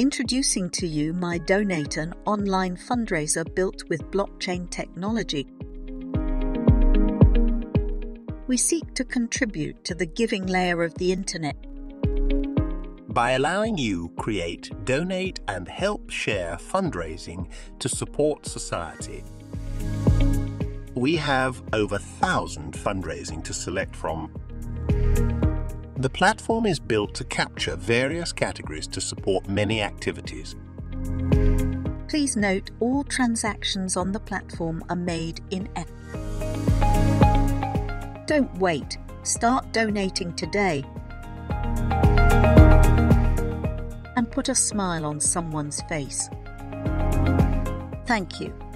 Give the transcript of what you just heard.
Introducing to you My Donate, an online fundraiser built with blockchain technology. We seek to contribute to the giving layer of the internet by allowing you create, donate and help share fundraising to support society. We have over 1,000 fundraising to select from. The platform is built to capture various categories to support many activities. Please note all transactions on the platform are made in F. Don't wait. Start donating today and put a smile on someone's face. Thank you.